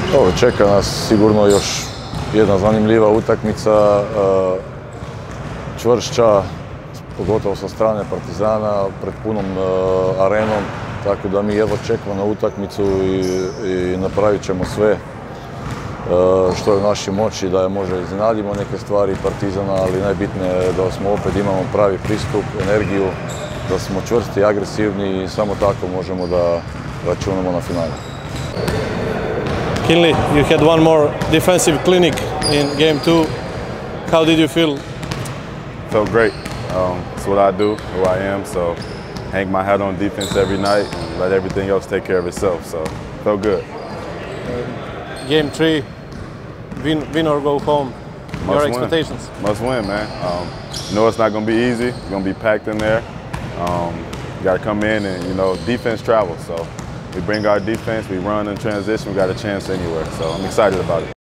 Dobro, čeka nas sigurno još jedna zanimljiva utakmica, čvršća, pogotovo sa strane Partizana, pred punom arenom, tako da mi jedva čekamo na utakmicu i napravit ćemo sve što je u našoj moći da je možda iznenadimo neke stvari Partizana, ali najbitnije je da smo opet imamo pravi pristup, energiju, da smo čvrsti i agresivni i samo tako možemo da računamo na finale. McKinley, you had one more defensive clinic in game 2. How did you feel? Felt great. It's what I do, who I am, so hang my hat on defense every night and let everything else take care of itself, so felt good. Game 3, win or go home. Your expectations? Must win, man. You know it's not going to be easy. It's going to be packed in there. You got to come in and, you know, defense travels, so we bring our defense, we run in transition, we got a chance anywhere, so I'm excited about it.